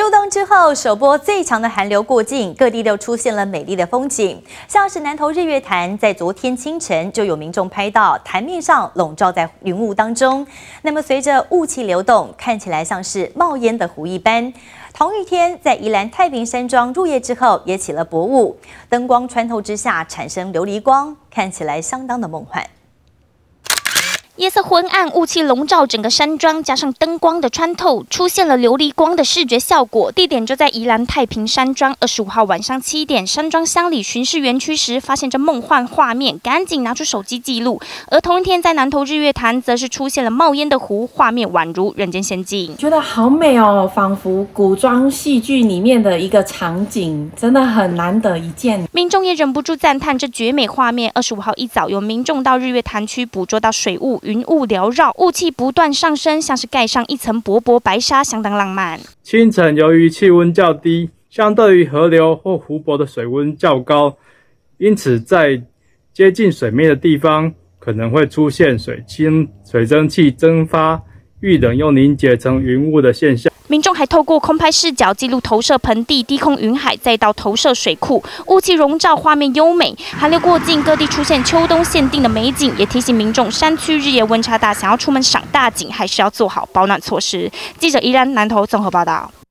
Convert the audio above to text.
入冬之后，首波最强的寒流过境，各地都出现了美丽的风景。像是南投日月潭，在昨天清晨就有民众拍到潭面上笼罩在云雾当中。那么随着雾气流动，看起来像是冒烟的湖一般。同一天，在宜兰太平山庄入夜之后，也起了薄雾，灯光穿透之下产生琉璃光，看起来相当的梦幻。 夜色昏暗，雾气笼罩整个山庄，加上灯光的穿透，出现了琉璃光的视觉效果。地点就在宜兰太平山庄。25号晚上7点，山庄乡里巡视园区时，发现这梦幻画面，赶紧拿出手机记录。而同一天，在南投日月潭，则是出现了冒烟的湖，画面宛如人间仙境。 觉得好美哦，仿佛古装戏剧里面的一个场景，真的很难得一见。 民众也忍不住赞叹这绝美画面。25号一早，有民众到日月潭区捕捉到水雾。 云雾缭绕，雾气不断上升，像是盖上一层薄薄白纱，相当浪漫。 清晨由于气温较低，相对于河流或湖泊的水温较高，因此在接近水面的地方可能会出现水蒸气蒸发、遇冷又凝结成云雾的现象。 民众还透过空拍视角记录投射盆地、低空云海，再到投射水库，雾气笼罩，画面优美。寒流过境，各地出现秋冬限定的美景，也提醒民众山区日夜温差大，想要出门赏大景，还是要做好保暖措施。记者宜兰南投综合报道。